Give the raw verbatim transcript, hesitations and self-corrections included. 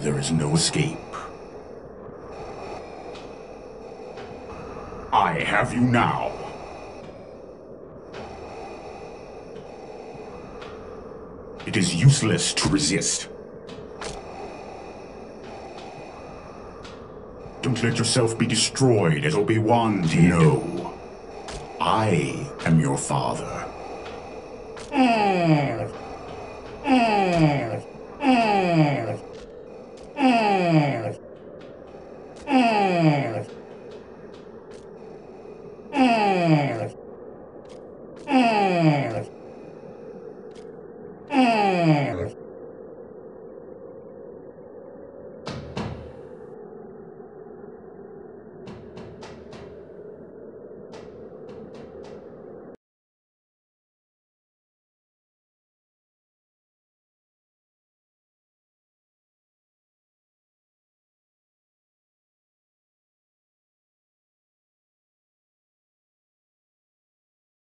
there is no escape. I have you now. It is useless to resist. Don't let yourself be destroyed as Obi-Wan did. No. I am your father. Mm. Mm. Mm. Mm.